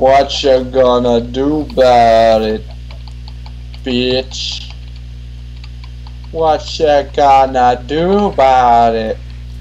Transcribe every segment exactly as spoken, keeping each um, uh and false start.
What you gonna do about it, bitch? What you gonna do about it?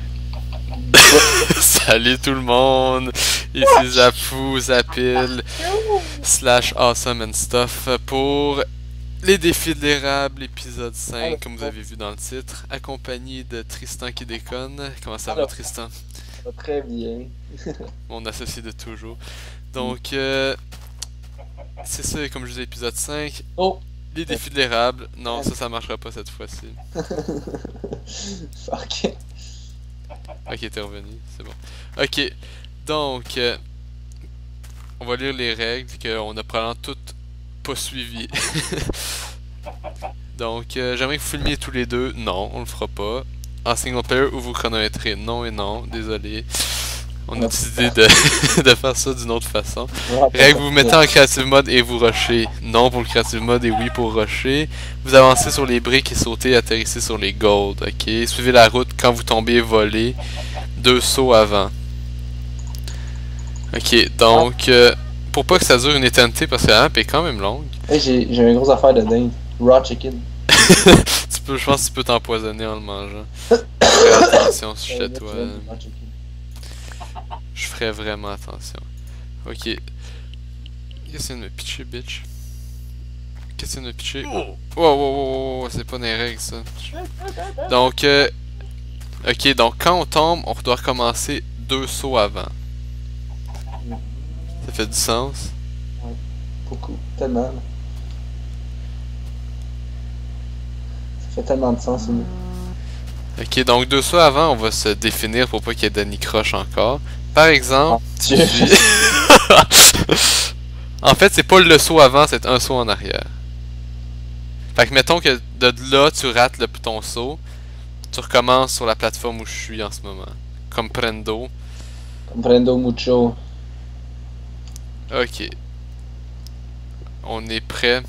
Salut tout le monde, ici Zapfou, Zapil, slash Awesome and Stuff pour les défis de l'érable, épisode cinq, comme vous avez vu dans le titre, accompagné de Tristan qui déconne. Comment ça va, Tristan? Ça va très bien. Mon associé de toujours. Donc, euh, c'est ça, comme je disais, épisode cinq. Oh! Les défis de l'érable. Non, ça, ça marchera pas cette fois-ci. Fuck. Ok, t'es revenu, c'est bon. Ok, donc, euh, on va lire les règles qu'on a probablement toutes pas suivies. Donc, euh, j'aimerais que vous filmiez tous les deux. Non, on le fera pas. En single player ou vous chronométrez. Non et non, désolé. On a décidé de, de faire ça d'une autre façon. Règle, vous vous mettez en creative mode et vous rushez. Non pour le creative mode et oui pour rusher. Vous avancez sur les briques et sautez, atterrissez sur les golds. Ok, suivez la route quand vous tombez, volez. Deux sauts avant. Ok, donc euh, pour pas que ça dure une éternité parce que la map est quand même longue. Hey, j'ai une grosse affaire de dingue. Raw chicken. tu peux, je pense que tu peux t'empoisonner en le mangeant. Fais attention si je suis chez toi. Je ferais vraiment attention. Ok. Qu'est-ce que de me pitcher, bitch? Qu'est-ce que de me pitcher? Wow, wow, wow, wow, c'est pas des règles, ça. Donc, euh, ok, donc quand on tombe, on doit recommencer deux sauts avant. Ça fait du sens? Ouais, beaucoup. Tellement. Ça fait tellement de sens, nous. Ok, donc deux sauts avant, on va se définir pour pas qu'il y ait Danny Crush encore. Par exemple, oh, Dieu. en fait, c'est pas le saut avant, c'est un saut en arrière. Fait que mettons que de là, tu rates le, ton saut, tu recommences sur la plateforme où je suis en ce moment. Comprendo. Comprendo mucho. Ok. On est prêt.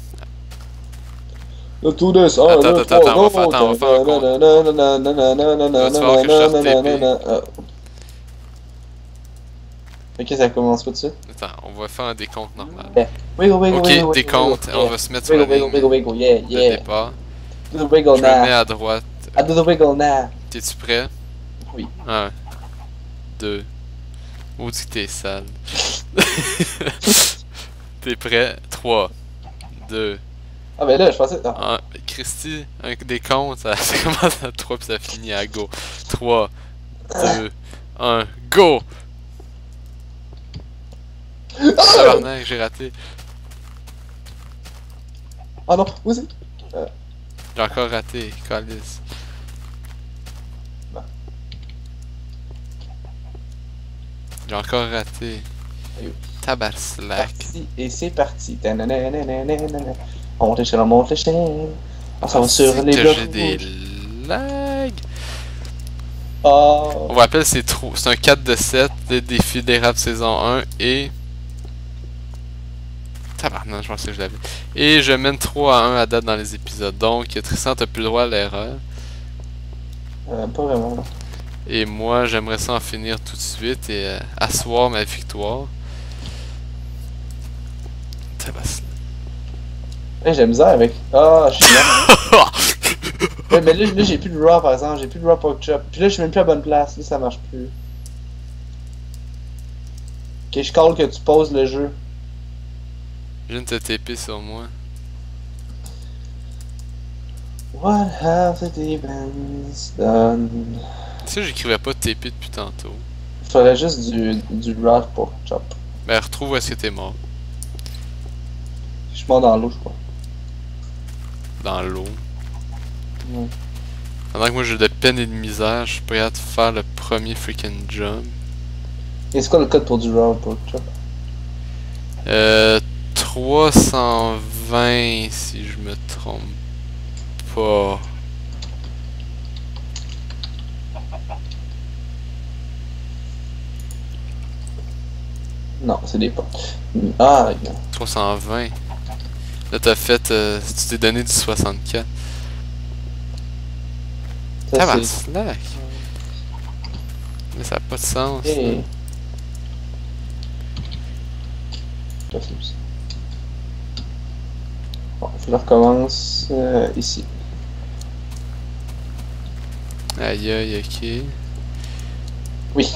Le tout de ça. Attends, attends, attends, on va faire, attends, on va faire un compte. Tu vas voir que je cherche T P. Ok, ça commence pas dessus. Attends, on va faire un décompte normal. Yeah. Wiggle, wiggle, ok, wiggle, décompte, wiggle, on yeah. va se mettre sur wiggle, la ligne wiggle, wiggle, wiggle, yeah, de yeah. départ. Do the wiggle Je now. me mets à droite. I do the wiggle now. T'es-tu prêt? Oui. Un, deux. Maudit que t'es sale. T'es prêt? Trois, deux. Ah ben là, je pensais... Ah. Un, Christy, un décompte, ça, ça commence à trois puis ça finit à go. Trois, deux, un, go! Tabarnak, j'ai raté. Ah non, où c'est? Euh... J'ai encore raté, calice. Bah. J'ai encore raté. Tabarnak. Et c'est parti. On monte l'échelle, on monte l'échelle. On s'en va sur les blocs. J'ai des lags. Oh. On vous rappelle, c'est trop. C'est un quatre de sept, le défi d'érable saison un et. Tabarnak, je pensais que je l'avais. Et je mène trois à un à date dans les épisodes. Donc, Tristan, t'as plus le droit à l'erreur. Euh, pas vraiment. Là. Et moi, j'aimerais ça en finir tout de suite et euh, asseoir ma victoire. Tabarnak. Hey, j'ai misère avec. Ah, oh, je suis là. Ouais, mais là, là j'ai plus de raw par exemple, j'ai plus de raw pork chop. Puis là, je suis même plus à la bonne place, là, ça marche plus. Ok, je call que tu poses le jeu. Je viens de te T P sur moi. What have the demons done? Tu sais, j'écrivais pas T P depuis tantôt. Il faudrait juste du, du raw pork chop. Ben, retrouve où est-ce que t'es mort. Je suis mort dans l'eau, je crois. Dans l'eau. Ouais. Pendant que moi j'ai de peine et de misère, je suis prêt à te faire le premier freaking jump. Et c'est quoi le code pour du raw pork chop? Euh. trois cent vingt si je me trompe pas. Non, c'est des potes. Ah, regarde. trois cent vingt. Là t'as fait. Euh, tu t'es donné du soixante-quatre. Tabarnak! Mais ça n'a pas de sens. Hey. possible ça. Bon, faut que je recommence euh, ici. Aïe aïe, ok. Oui.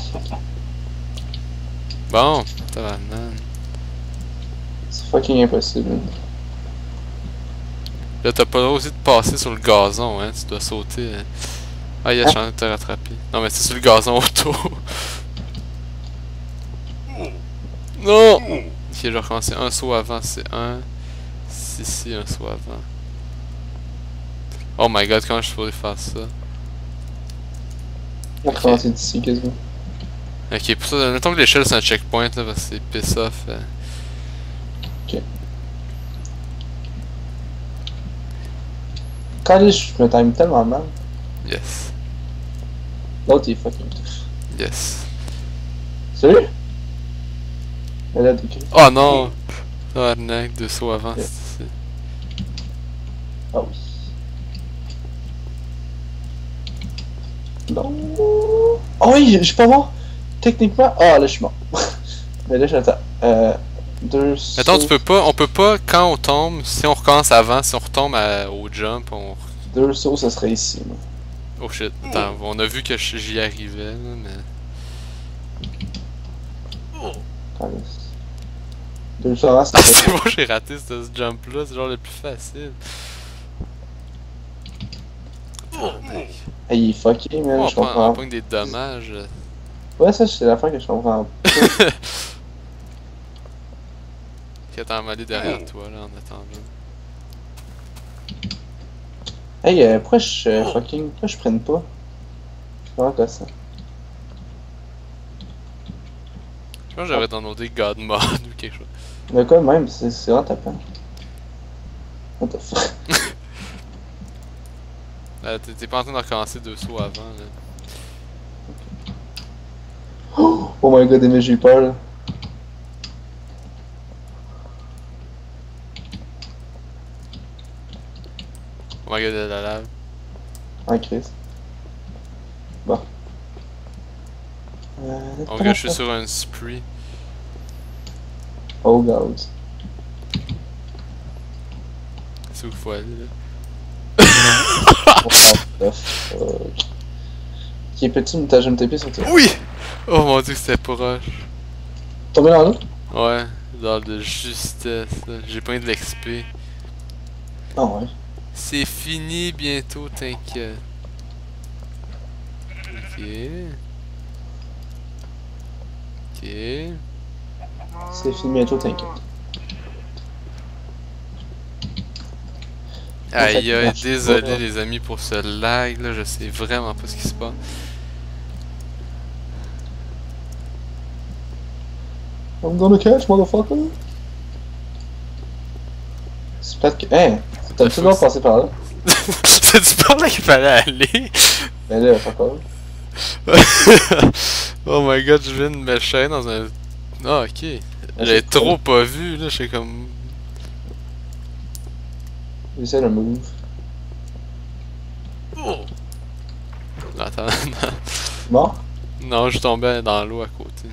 Bon, ça va, man. C'est fucking impossible. Là, t'as pas le droit aussi de passer sur le gazon, hein. Tu dois sauter. Hein. Ah, il a changé de te rattraper. Non, mais c'est sur le gazon autour. Non! Ok, je vais recommencer un saut avant, c'est un. C'est ici, un saut avant. Oh my god, comment je pourrais faire ça? On va recommencer d'ici quasiment. Ok, pour ça, mettons que l'échelle c'est un checkpoint là, parce que c'est piss off. Euh. Ok. Quand je me time tellement mal. Yes. L'autre il est fucking tough. Yes. Sérieux? Elle a décrit. Oh non! Oh, arnaque, deux sauts avant, Yeah. c'est ici. Ah oui. Non. Oh oui, je suis pas mort. Techniquement. Ah là je suis mort. Mais là j'attends. Euh. Deux. Attends, tu sauts. peux pas, on peut pas, quand on tombe, si on recommence avant, si on retombe à- au jump, on... Deux sauts, ça serait ici. Moi. Oh shit, attends, on a vu que j'y arrivais, là, mais... Allez. Deux sauts avant, Ah, c'est c'est bon, j'ai raté ce jump-là, c'est genre le plus facile. Hey, il est fucké, man. Oh, je on prend- comprends. on pogne des dommages. Ouais, ça, c'est l'affaire que je comprends. Qui attend à m'aller derrière toi, là, en attendant. Hey, euh, pourquoi je euh, fucking. Pourquoi je prenne pas? C'est vraiment quoi ça? Je pense que j'aurais downloadé God Mod ou quelque chose. De quoi même? C'est c'est vraiment tapant. What the fuck? Euh, t'es- T'es pas en train de recommencer deux sauts avant, là. Oh my god, mais j'ai eu peur là. Oh my god, de la lave. Ah, Chris. Bon. Euh, Oh gars, je suis sur un spree. Oh god. C'est où qu'il faut aller, là? What the fuck? Qui est petit, mais t'as jamais tapé sur toi. Oui! Oh mon dieu, c'était proche. Tombé dans l'eau? Ouais, genre de justesse, là. J'ai pas eu de l'X P. Ah ouais. C'est fini bientôt, t'inquiète. Ok. Ok. C'est fini bientôt, t'inquiète. Aïe aïe, marche désolé pas. les amis pour ce lag là, je sais vraiment pas ce qui se passe. I'm gonna catch, motherfucker. C'est peut-être que. Hein! T'as toujours passé par là. C'est du par là qu'il fallait aller. Mais là, fuck off. Oh my god, je viens de me chaîner dans un... Ah ok. J'avais trop pas vu là, j'étais comme... J'essaie le move. Attends, Mort? non, je tombais dans l'eau à côté.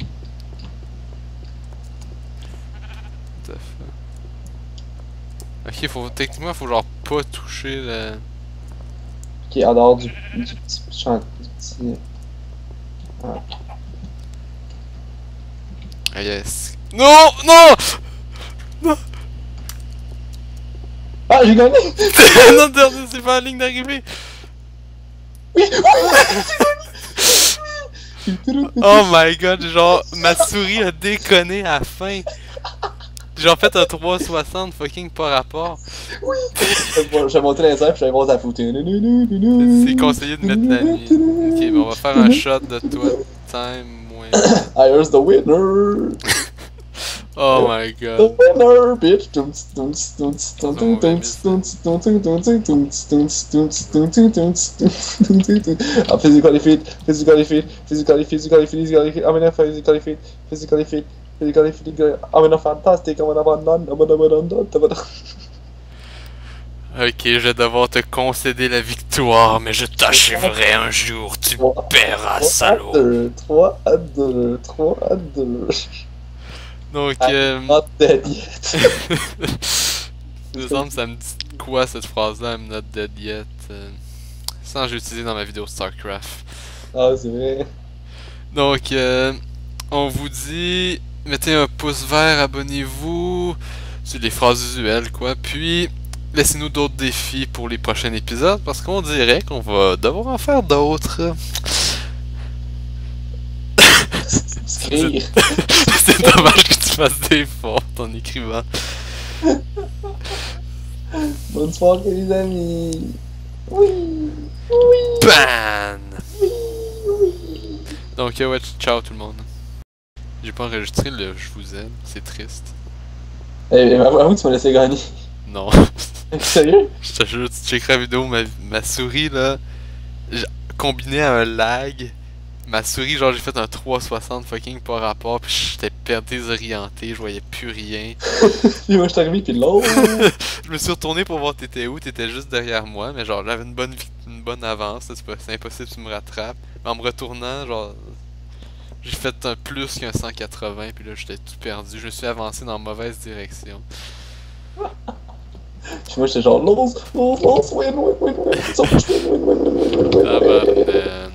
What the fuck? Ok, faut, techniquement, faut genre pas toucher le... Ok, en dehors du, du petit champ. Du petit. Ah. Ah yes. Non! Non! Ah, j'ai gagné! Non, dernier, c'est pas la ligne d'arrivée! Oui! Oh my god, genre, ma souris a déconné à la fin. J'ai en fait un trois cent soixante fucking pas rapport. Oui! J'ai monté les airs pis j'avais monté à foutre. C'est conseillé de mettre la nuit. Ok, bon, on va faire un shot de toi time moins. Here's the winner! Oh my The god. winner, bitch! Ah, physically fit, physically fit, physically, physically, physically fit, I'm in a physically fit, physically fit, physically fit, I'm in a fantastic, I'm in a banane, I'm in a banane, I'm in a... Ok, je vais devoir te concéder la victoire, mais je t'achèverai un jour, tu paieras, salaud. trois à deux, trois à deux. Donc, I'm euh... not dead yet. il me semble que ça me dit quoi cette phrase-là, I'm not dead yet. Euh... Sans j'ai utilisé dans ma vidéo StarCraft. Ah, c'est vrai. Donc, euh, on vous dit, mettez un pouce vert, abonnez-vous. C'est des phrases usuelles, quoi. Puis, laissez-nous d'autres défis pour les prochains épisodes, parce qu'on dirait qu'on va devoir en faire d'autres. Écrire. C'est dommage que tu fasses des fautes en écrivant. Bonne soirée, les amis. Oui. Oui. Ban! Oui. Oui. Donc, euh, ouais, ciao tout le monde. J'ai pas enregistré le je vous aime, c'est triste. Eh, avoue, tu m'as laissé gagner. Non. Sérieux? Je te jure, tu checkeras la vidéo, ma, ma souris là, combiné à un lag, ma souris, genre j'ai fait un trois cent soixante fucking par rapport, pis j'étais perdu désorienté, je voyais plus rien. Puis moi je suis arrivé, pis l'autre. Je me suis retourné pour voir t'étais où, t'étais juste derrière moi, mais genre j'avais une bonne une bonne avance, c'est pas- c'est impossible que tu me rattrapes. Mais en me retournant, genre j'ai fait un plus qu'un cent quatre-vingts, puis là j'étais tout perdu, je me suis avancé dans la mauvaise direction. Puis moi j'étais genre, lose, lose, lose, win, win, win, win, win, win, win, win, win, win, win, win, win, win, win. Tabarnak.